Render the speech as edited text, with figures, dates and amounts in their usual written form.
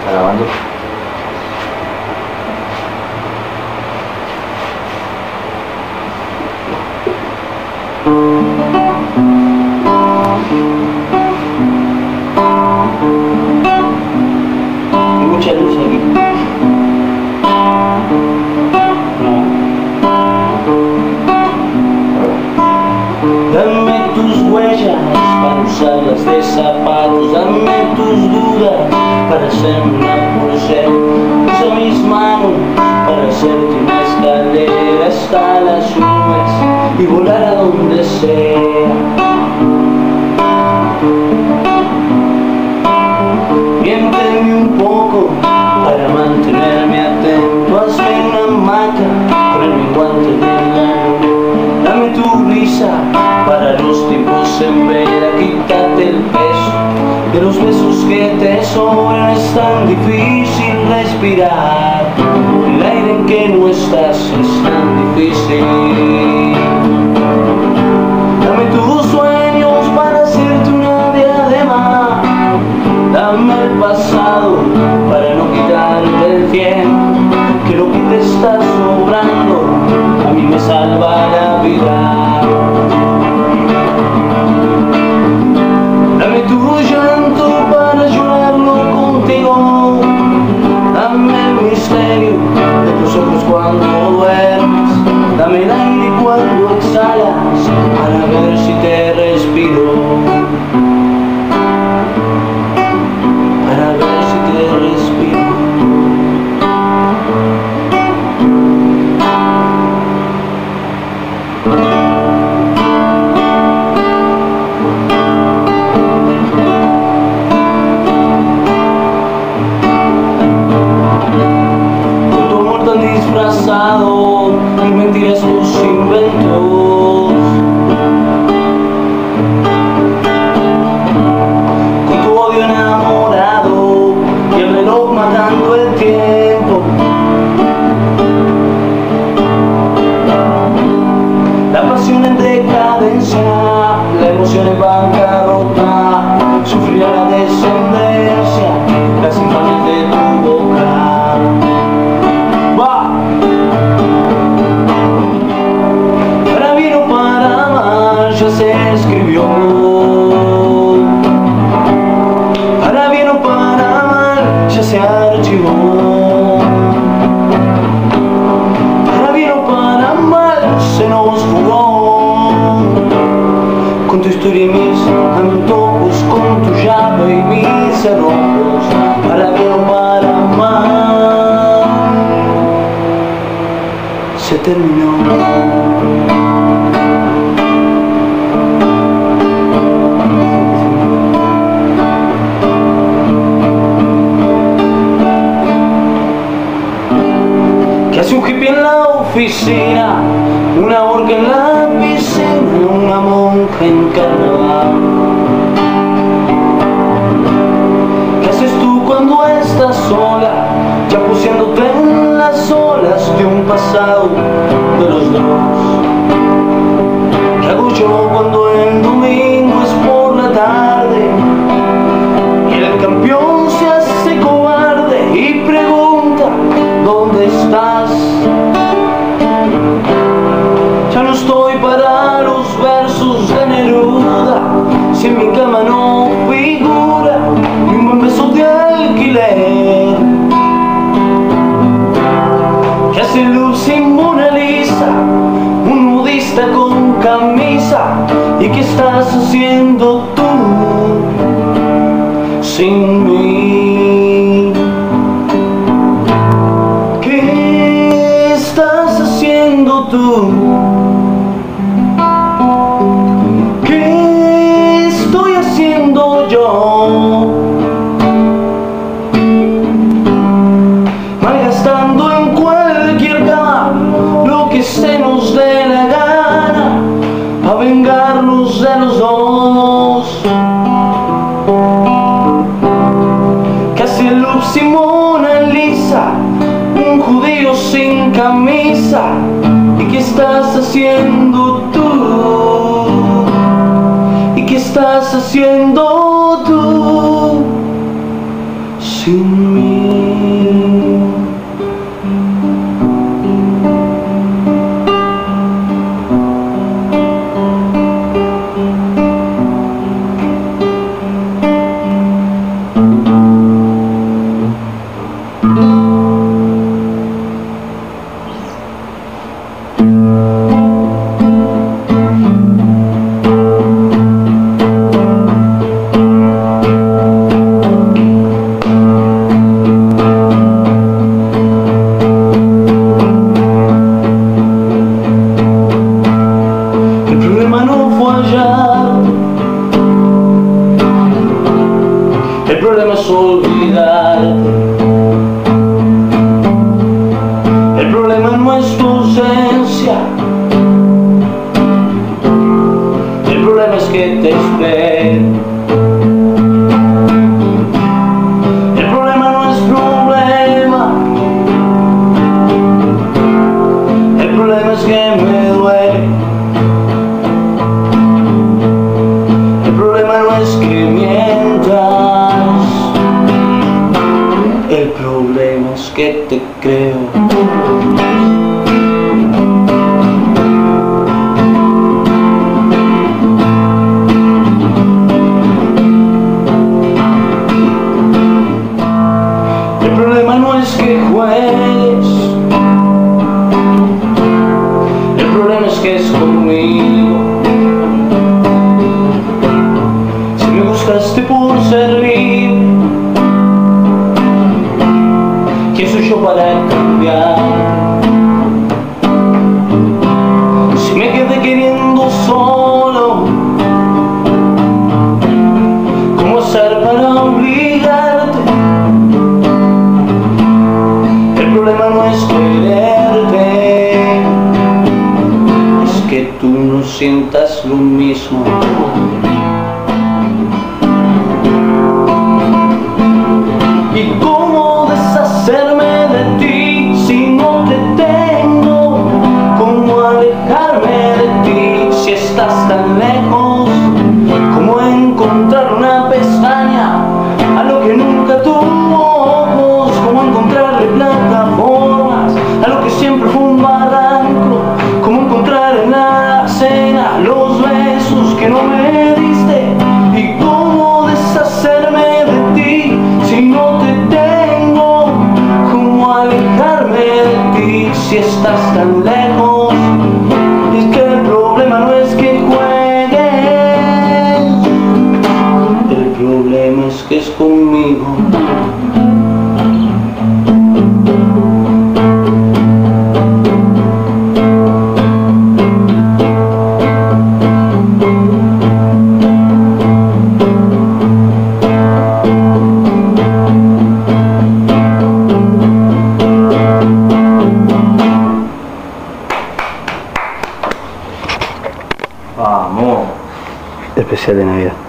grabando. Hay mucha luz aquí. Dame tus huellas para usarlas de zapatos, dame tus dudas para hacerme una pulsera, usa mis manos para hacerte una escalera hasta las nubes y volar a donde sea. Miénteme un poco para mantenerme atento, hazme una hamaca con el menguante de la luna, dame tu risa para los tiempos en vela, quítate el peso de los besos que te sobran, es tan difícil respirar, el aire en que no estás es tan difícil. Dame tus sueños para hacerte una diadema, dame el pasado para no quitarte el tiempo, que lo que te está sobrando a mí me salva la vida. Dame tu llanto para llorarlo contigo, dame el misterio de tus ojos cuando duermes, dame el aire cuando exhalas para ver si te respiro, para ver si te respiro. Disfrazado y mentiras tus inventos, con tu odio enamorado y el reloj matando el tiempo, la pasión en decadencia, la emoción en bancarrota, sufrirá la descendencia, las infamias de tu boca. Para bien o para mal ya se escribió, para bien o para mal ya se archivó, para bien o para mal se nos jugó, con tu historia y mis antojos, con tu llave y mis cerrojos, para bien o para mal se terminó. Que hace un hippie en la oficina, una orca en la piscina, una monja en carnaval. ¿Qué haces tú cuando estás sola, chapuceándote en las olas de un pasado de los dos? ¿Qué hago yo cuando el domingo es por la tarde y el campeón se hace cobarde y pregunta ¿dónde estás? Ya no estoy para los versos de Neruda, si en mi cama no figura ni un buen beso de alquiler. ¿Qué hace luz sin Mona Lisa, un nudista con camisa? ¿Y qué estás haciendo tú sin mí? ¿Qué estás haciendo tú? ¿Qué estoy haciendo yo? Malgastando en cualquier cama lo que se nos dé la gana, a vengarnos de los dos. Casi el look sin Mona Lisa, un judío sin camisa. ¿Y qué estás haciendo tú? ¿Y qué estás haciendo tú sin mí? problema es olvidarte. El problema no es tu ausencia. El problema es que te espero. El problema no es problema. El problema es que me duele. El problema no es que mientas. El problema es que te creo. El problema no es que juegues. El problema es que es conmigo. Si me buscaste por ser libre, ¿quién soy yo para cambiar? Si me quedé queriendo solo, ¿cómo hacer para obligarte? El problema no es quererte, es que tú no sientas lo mismo. ¿Y cómo deshacerme de ti si no te tengo? ¿Cómo alejarme de ti si estás tan lejos? ¿Cómo encontrar una pestaña a lo que nunca tuvo ojos? ¿Cómo encontrarle plataformas a lo que siempre fue un barranco? ¿Cómo encontrar en la cena los besos que no me diste? ¿Y cómo deshacerme de ti si no te tengo? ¿Cómo alejarme de ti si estás tan lejos? Es que el problema no es que juegues, el problema es que es conmigo. Vamos. Especial de Navidad.